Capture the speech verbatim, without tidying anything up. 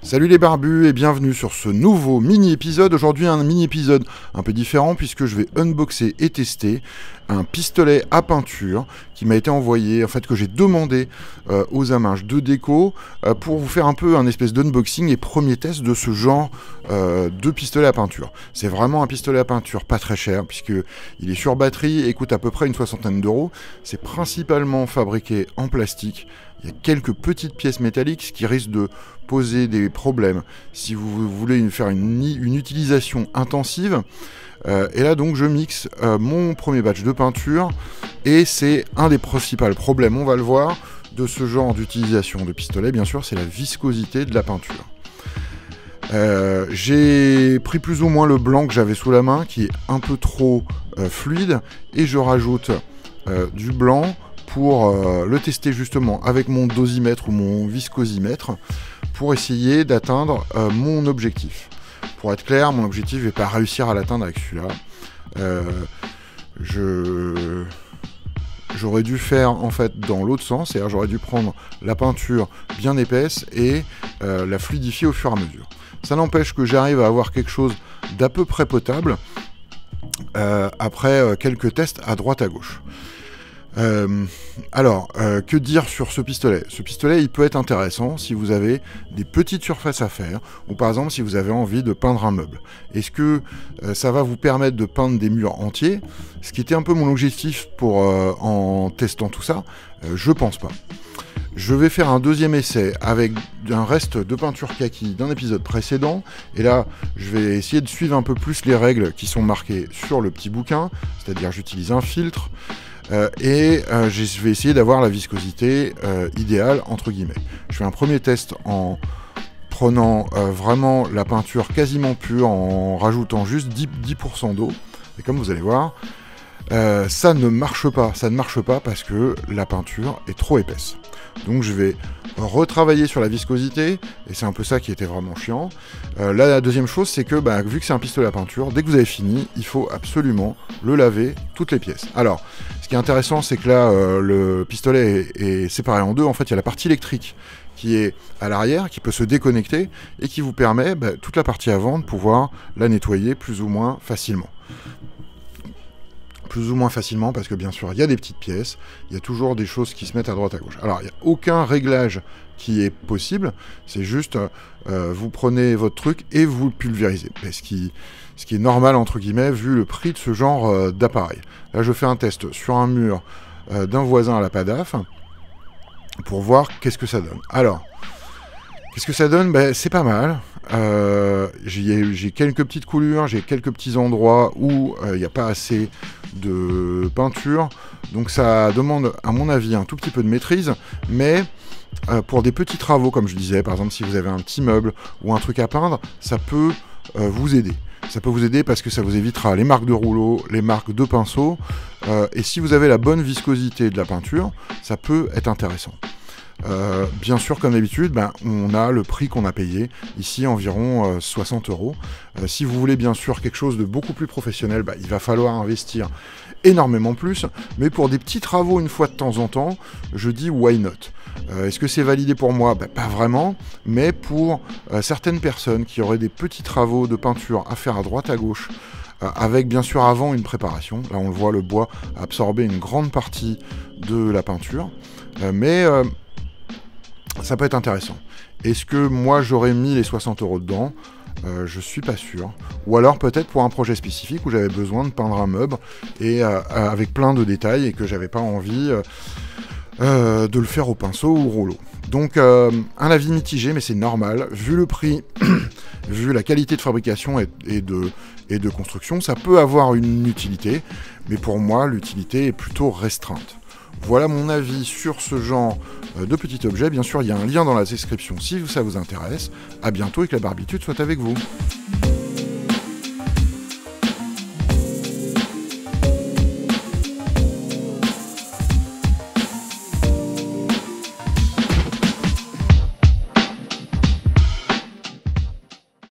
Salut les barbus et bienvenue sur ce nouveau mini-épisode. Aujourd'hui un mini-épisode un peu différent puisque je vais unboxer et tester un pistolet à peinture qui m'a été envoyé, en fait que j'ai demandé euh, aux Aminges de déco euh, pour vous faire un peu un espèce d'unboxing et premier test de ce genre euh, de pistolet à peinture. C'est vraiment un pistolet à peinture pas très cher puisque il est sur batterie et coûte à peu près une soixantaine d'euros. C'est principalement fabriqué en plastique. Il y a quelques petites pièces métalliques, ce qui risque de poser des problèmes si vous voulez faire une, une utilisation intensive. Euh, et là donc je mixe euh, mon premier batch de peinture et c'est un des principaux problèmes, on va le voir, de ce genre d'utilisation de pistolet, bien sûr, c'est la viscosité de la peinture. Euh, j'ai pris plus ou moins le blanc que j'avais sous la main, qui est un peu trop euh, fluide, et je rajoute euh, du blanc pour euh, le tester justement avec mon dosimètre ou mon viscosimètre pour essayer d'atteindre euh, mon objectif. Pour être clair, mon objectif, je ne vais pas réussir à l'atteindre avec celui-là. Euh, je... J'aurais dû faire en fait dans l'autre sens, c'est-à-dire j'aurais dû prendre la peinture bien épaisse et euh, la fluidifier au fur et à mesure. Ça n'empêche que j'arrive à avoir quelque chose d'à peu près potable euh, après euh, quelques tests à droite à gauche. Euh, alors, euh, que dire sur ce pistolet? Ce pistolet, il peut être intéressant si vous avez des petites surfaces à faire, ou par exemple si vous avez envie de peindre un meuble. Est-ce que euh, ça va vous permettre de peindre des murs entiers? Ce qui était un peu mon objectif pour, euh, en testant tout ça, euh, je pense pas. Je vais faire un deuxième essai avec un reste de peinture kaki d'un épisode précédent. Et là, je vais essayer de suivre un peu plus les règles qui sont marquées sur le petit bouquin. C'est-à-dire, j'utilise un filtre. Euh, et euh, je vais essayer d'avoir la viscosité euh, idéale, entre guillemets. Je fais un premier test en prenant euh, vraiment la peinture quasiment pure, en rajoutant juste dix pour cent d'eau. Et comme vous allez voir, euh, ça ne marche pas. Ça ne marche pas parce que la peinture est trop épaisse. Donc je vais retravailler sur la viscosité, et c'est un peu ça qui était vraiment chiant. Euh, là, la deuxième chose, c'est que bah, vu que c'est un pistolet à peinture, dès que vous avez fini, il faut absolument le laver, toutes les pièces. Alors, ce qui est intéressant, c'est que là, euh, le pistolet est, est séparé en deux. En fait, il y a la partie électrique qui est à l'arrière, qui peut se déconnecter, et qui vous permet, bah, toute la partie avant, de pouvoir la nettoyer plus ou moins facilement. Plus ou moins facilement, parce que bien sûr, il y a des petites pièces, il y a toujours des choses qui se mettent à droite à gauche. Alors, il n'y a aucun réglage qui est possible, c'est juste, euh, vous prenez votre truc et vous le pulvérisez. Et ce, qui, ce qui est normal, entre guillemets, vu le prix de ce genre euh, d'appareil. Là, je fais un test sur un mur euh, d'un voisin à la Padaf, pour voir qu'est-ce que ça donne. Alors, qu'est-ce que ça donne? Ben, c'est pas mal. Euh, j'ai quelques petites coulures, j'ai quelques petits endroits où il euh, n'y a pas assez de peinture. Donc ça demande, à mon avis, un tout petit peu de maîtrise. Mais euh, pour des petits travaux, comme je disais, par exemple, si vous avez un petit meuble ou un truc à peindre, ça peut euh, vous aider. Ça peut vous aider parce que ça vous évitera les marques de rouleau, les marques de pinceau. Euh, et si vous avez la bonne viscosité de la peinture, ça peut être intéressant. Euh, bien sûr, comme d'habitude, ben, on a le prix qu'on a payé, ici environ euh, soixante euros. Euh, si vous voulez bien sûr quelque chose de beaucoup plus professionnel, ben, il va falloir investir énormément plus. Mais pour des petits travaux une fois de temps en temps, je dis why not. Euh, Est-ce que c'est validé pour moi? Ben, pas vraiment, mais pour euh, certaines personnes qui auraient des petits travaux de peinture à faire à droite à gauche, euh, avec bien sûr avant une préparation. Là on le voit, le bois a absorbé une grande partie de la peinture. Euh, mais... Euh, ça peut être intéressant. Est-ce que moi j'aurais mis les soixante euros dedans? euh, Je suis pas sûr. Ou alors peut-être pour un projet spécifique où j'avais besoin de peindre un meuble et euh, avec plein de détails et que j'avais pas envie euh, euh, de le faire au pinceau ou au rouleau. Donc euh, un avis mitigé, mais c'est normal. Vu le prix, vu la qualité de fabrication et, et, de, et de construction, ça peut avoir une utilité. Mais pour moi, l'utilité est plutôt restreinte. Voilà mon avis sur ce genre de petit objet. Bien sûr, il y a un lien dans la description si ça vous intéresse. A bientôt et que la barbitude soit avec vous.